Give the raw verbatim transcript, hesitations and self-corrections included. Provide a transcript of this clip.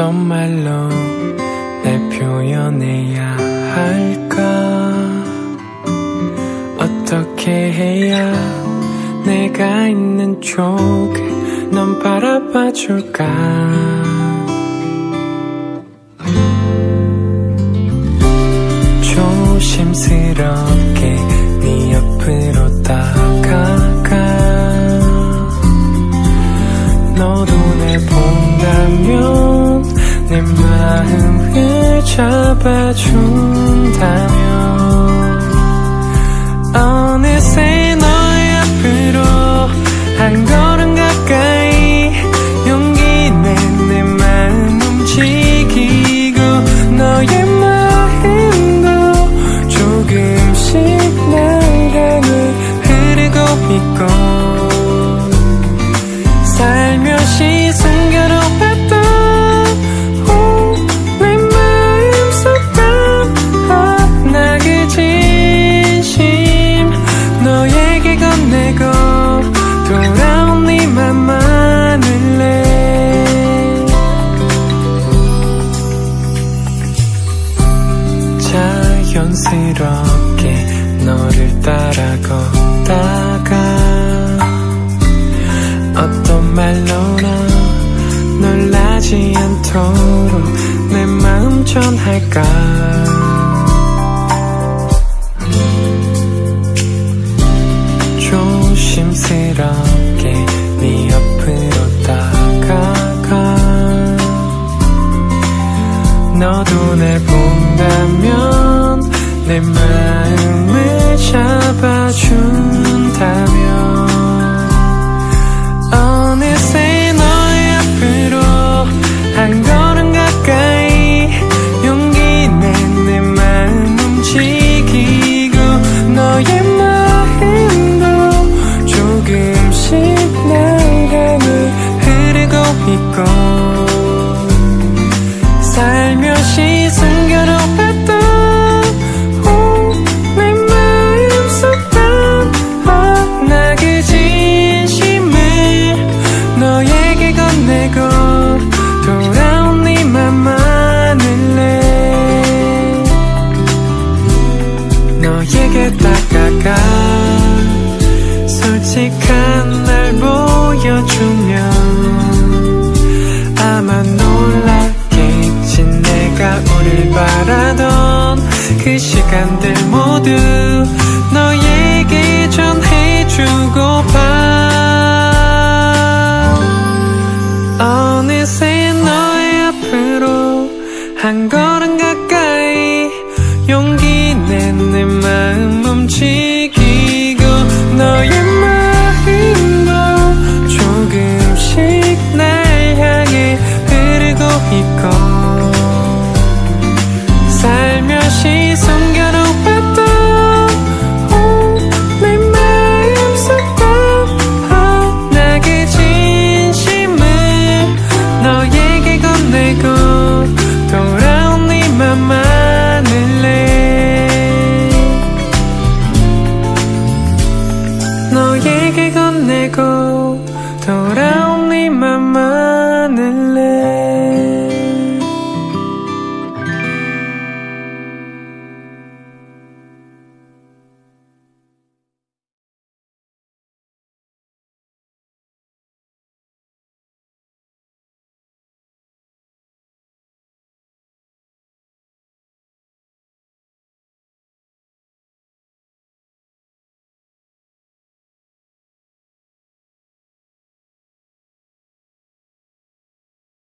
어떤 말로 날 표현해야 할까? 어떻게 해야 내가 있는 쪽에 넌 바라봐 줄까? 조심스럽게 네 옆으로 다가가. 너도 날 본다면 내 마음을 잡아준다면 어느새 너의 앞으로 한 걸음 가까이 용기 내 내 마음 움직이고 너의 마음도 조금씩 나랑을 흐르고 있고 살며시 숨겨놓았던 내 마음속 담아 나 그 진심 너에게 건네고 돌아온 네 맘만 을래. 자연스럽게 너를 따라 걷다가 어떤 말로나 놀라지 않도록 내 마음 전할까? 조심스럽게 네 옆으로 다가가. 너도 날 본다면 내 마음을 잡아준다면 어느새 너의 앞으로 한 걸음 가까이 용기 내 내 마음 움직이고 너의 마음도 조금씩 나랑을 흐르고 있고 살며시 숨겨놓았던 내 마음속 담아 나 그 진심을 너에게 건네고 돌아온 네 맘만 을래. 너에게 다가가 솔직한 날 보여주면 아마 놀랐겠지. 내가 오길 바라던 그 시간들 모두 너에게 전해주고파. 어느새 너의 앞으로 한 걸음 가까이 용기 내 내